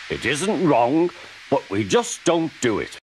It isn't wrong, but we just don't do it.